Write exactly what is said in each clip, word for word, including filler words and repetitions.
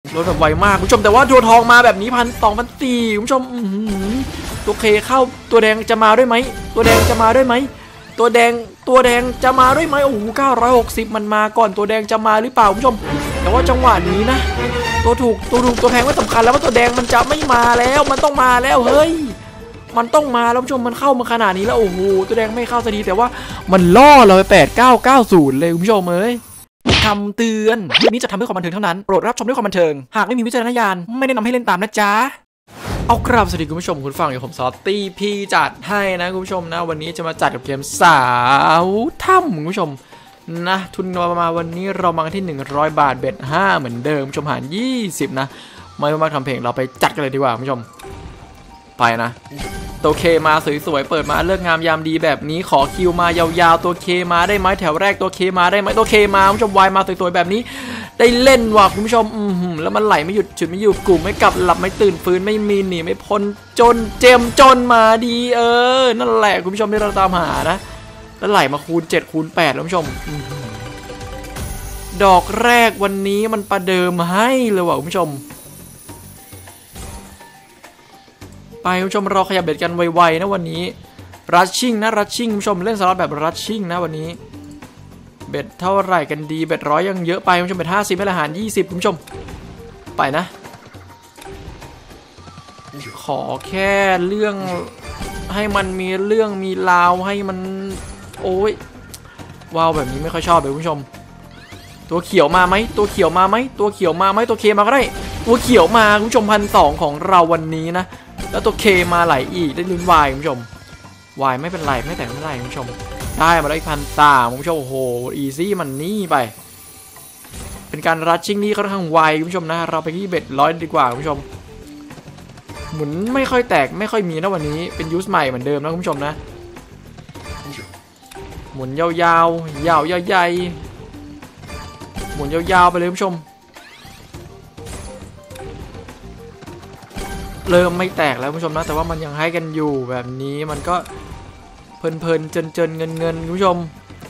รถแบบไวมากคุณผู้ชมแต่ว่าตัวทองมาแบบนี้พันสองพันสี่คุณผู้ชมตัวเคเข้าตัวแดงจะมาด้วยไหมตัวแดงจะมาด้วยไหมตัวแดงตัวแดงจะมาด้วยไหมโอ้โหเก้าร้อยหกสิบมันมาก่อนตัวแดงจะมาหรือเปล่าคุณผู้ชมแต่ว่าจังหวะนี้นะตัวถูกตัวถูกตัวแพงไม่สำคัญแล้วว่าตัวแดงมันจะไม่มาแล้วมันต้องมาแล้วเฮ้ยมันต้องมาแล้วคุณผู้ชมมันเข้ามาขนาดนี้แล้วโอ้โหตัวแดงไม่เข้าสักทีแต่ว่ามันล่อเราไปแปดเก้าเก้าศูนย์เลยคุณผู้ชมเอ้ยคำเตือนคลิปนี้จะทำเพื่อความบันเทิงเท่านั้นโปรดรับชมด้วยความบันเทิงหากไม่มีวิจารณญาณไม่แนะนำให้เล่นตามนะจ๊ะเอากราบสวัสดีคุณผู้ชมคุณฟังอยู่ผมซอตตี้พี่จัดให้นะคุณผู้ชมนะวันนี้จะมาจัดกับเกมสาวถ้ำคุณผู้ชมนะทุนประมาณวันนี้เรามาที่หนึ่งร้อยบาทเบ็ดห้าเหมือนเดิมชมหารยี่สิบนะไม่มาทำเพลงเราไปจัดกันเลยดีกว่าคุณผู้ชมไปนะตัวเคมาสวยๆเปิดมาเลิกงามยามดีแบบนี้ขอคิวมายาวๆตัวเคมาได้ไหมแถวแรกตัวเคมาได้ไหมตัวเคมาคุณผู้ชมวายมาสวยๆแบบนี้ได้เล่นว่ะคุณผู้ชมอืมแล้วมันไหลไม่หยุดฉุดไม่อยู่กลุ่มไม่กลับหลับไม่ตื่นฟื้นไม่มีหนีไม่พ้นจนเจมจนมาดีเออนั่นแหละคุณผู้ชมที่เราตามหานะแล้วไหลมาคูณเจ็ดคูณแปดคุณผู้ชมดอกแรกวันนี้มันประเดิมให้เลยว่ะคุณผู้ชมไปคุณผู้ชมเราขยับเบ็ดกันไวๆนะวันนี้รัชชิ่งนะรัชชิ่งคุณผู้ชมเล่นสล็อตแบบรัชชิ่งนะวันนี้เบ็ดเท่าไหร่กันดีเบ็ดร้อยยังเยอะไปคุณผู้ชมเบ็ดห้าสิบให้อาหารยี่สิบคุณผู้ชมไปนะขอแค่เรื่องให้มันมีเรื่องมีราวให้มันโอ้ยว้าวแบบนี้ไม่ค่อยชอบเลยคุณผู้ชมตัวเขียวมาไหมตัวเขียวมาไหมตัวเขียวมาไหมตัวเคมาก็ได้ตัวเขียวมาคุณผู้ชมพันสองของเราวันนี้นะแล้วตัวเคมาไหลอีกได้ลุ้นวายคุณผู้ชมวายไม่เป็นไรไม่แต่ไม่เป็นไรคุณผู้ชมได้มาแล้วอีกพันสามคุณผู้ชมโอ้โหอีซี่มันนี่ไปเป็นการรัชชิ่งนี่ค่อนข้างไวคุณผู้ชมนะเราไปที่เบ็ดร้อยดีกว่าคุณผู้ชมหมุนไม่ค่อยแตกไม่ค่อยมีนะวันนี้เป็นยูสใหม่เหมือนเดิมนะคุณผู้ชมนะหมุนยาวๆยาวยาวใหญ่หมุนยาวๆไปเลยคุณผู้ชมเริ่มไม่แตกแล้วคุณผู้ชมนะแต่ว่ามันยังให้กันอยู่แบบนี้มันก็เพลินๆเจินๆเงินๆคุณผู้ชม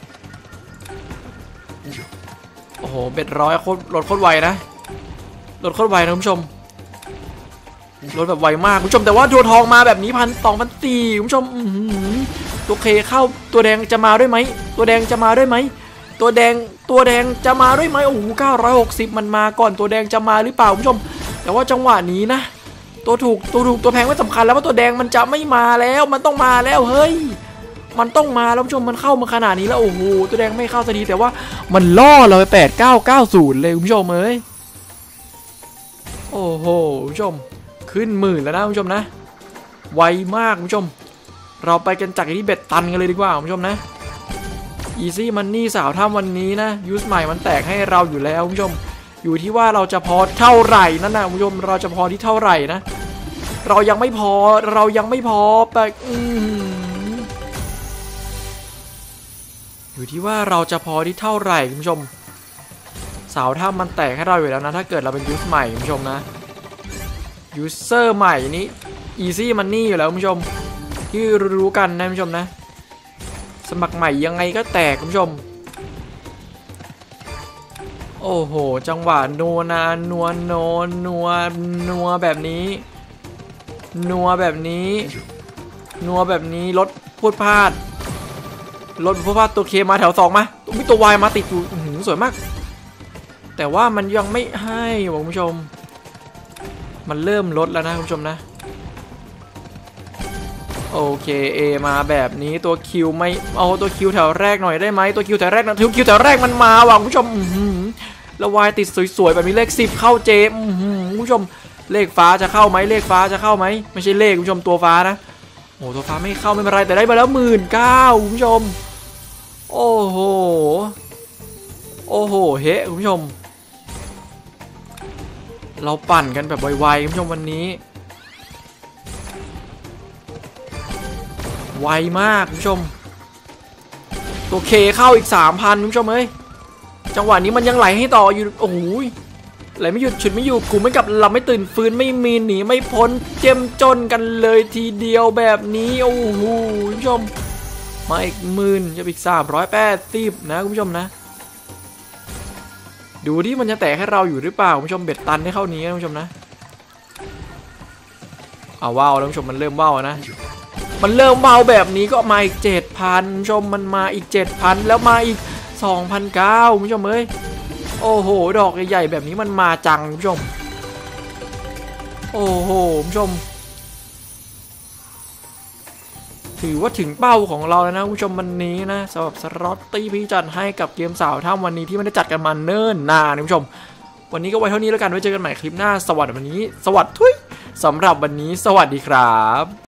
โอ้โหเบ็ดร้อยโคตรรถโคตรไวนะรถโคตรไวนะคุณผู้ชมรถแบบไวมากคุณผู้ชมแต่ว่าตัวทองมาแบบนี้พันสองพันสี่คุณผู้ชมตัวเคเข้าตัวแดงจะมาด้วยไหมตัวแดงจะมาด้วยไหมตัวแดงตัวแดงจะมาด้วยไหมโอ้โหเก้าร้อยหกสิบมันมาก่อนตัวแดงจะมาหรือเปล่าคุณผู้ชมแต่ว่าจังหวะนี้นะตัวถูกตัวถูกตัวแพงไม่สำคัญแล้วว่าตัวแดงมันจะไม่มาแล้วมันต้องมาแล้วเฮ้ยมันต้องมาแล้วผู้ชมมันเข้ามาขนาดนี้แล้วโอ้โหตัวแดงไม่เข้าสักทีแต่ว่ามันล่อเราไปแปดเก้าเก้าศูนย์เลยคุณผู้ชมเอ้ยโอ้โหคุณผู้ชมขึ้นหมื่นแล้วนะคุณผู้ชมนะไวมากคุณผู้ชมเราไปกันจากที่เบ็ดตันกันเลยดีกว่าคุณผู้ชมนะอีซี่มันนี่สาวถ้ำวันนี้นะยูสใหม่มันแตกให้เราอยู่แล้วคุณผู้ชมอยู่ที่ว่าเราจะพอเท่าไหร่นั่นนะคุณผู้ชมเราจะพอที่เท่าไหร่นะเรายังไม่พอเรายังไม่พอไปอยู่ที่ว่าเราจะพอที่เท่าไหร่คุณผู้ชมสาวถ้ำมันแตกให้เราอยู่แล้วนะถ้าเกิดเราเป็นยูสใหม่คุณผู้ชมนะยูเซอร์ใหม่นี้อีซี่มันนี่อยู่แล้วคุณผู้ชมที่รู้กันนะคุณผู้ชมนะสมัครใหม่ยังไงก็แตกคุณผู้ชมโอ้โหจังหวะนัวนานัวโนนัวนัวแบบนี้นัวแบบนี้นัวแบบนี้รถพูดพลาดรถพูดพลาดตัวเคมาแถวสองมาตัวมีตัววายมาติดอยู่สวยมากแต่ว่ามันยังไม่ให้คุณผู้ชมมันเริ่มลดแล้วนะคุณผู้ชมนะโอเคเอมาแบบนี้ตัวคิวไม่เอาตัวคิวแถวแรกหน่อยได้ไหมตัวคิวแถวแรกนะคิวคิวแถวแรกมันมาว่ะคุณผู้ชมแล้ววายติดสวยๆแบบนี้เลขสิบเข้าเจคุณผู้ชมเลขฟ้าจะเข้าไหมเลขฟ้าจะเข้าไหมไม่ใช่เลขคุณผู้ชมตัวฟ้านะโอ้ตัวฟ้าไม่เข้าไม่เป็นไรแต่ได้มาแล้วหมื่นเก้าคุณผู้ชมโอ้โหโอ้โหเฮ้คุณผู้ชมเราปั่นกันแบบไวๆคุณผู้ชมวันนี้ไวมากคุณผู้ชมตัวเคเข้าอีก สามพัน คุณผู้ชมเอ้ยจังหวะนี้มันยังไหลให้ต่ออยู่โอ้โหไหลไม่หยุดฉุดไม่อยู่กลุ่มไม่กลับหลับไม่ตื่นฟื้นไม่มีหนีไม่พ้นเจ็มจนกันเลยทีเดียวแบบนี้โอ้โหคุณผู้ชมมาอีกหมื่นจะอีกสามร้อยแปดสิบนะคุณผู้ชมนะดูที่มันจะแตกให้เราอยู่หรือเปล่าคุณผู้ชมเบ็ดตันให้เข้านี้นะคุณผู้ชมนะเอาว้าวแล้วคุณผู้ชมมันเริ่มว้าวนะมันเริ่มว้าวแบบนี้ก็มาอีก เจ็ดพัน คุณผู้ชมมันมาอีก เจ็ดพัน แล้วมาอีก สองพันเก้าร้อย คุณผู้ชมเอ้ยโอ้โหดอกใหญ่ๆแบบนี้มันมาจังคุณผู้ชมโอ้โหคุณผู้ชมถือว่าถึงเป้าของเราแล้วนะคุณผู้ชมวันนี้นะสำหรับสล็อตตี้พี่จัดให้กับเกมสาวถ้ำวันนี้ที่ไม่ได้จัดกันมาเนิ่นนานคุณผู้ชมวันนี้ก็ไว้เท่านี้แล้วกันไว้เจอกันใหม่คลิปหน้าสวัสดีวันนี้สวัสดีทุยสำหรับวันนี้สวัสดีครับ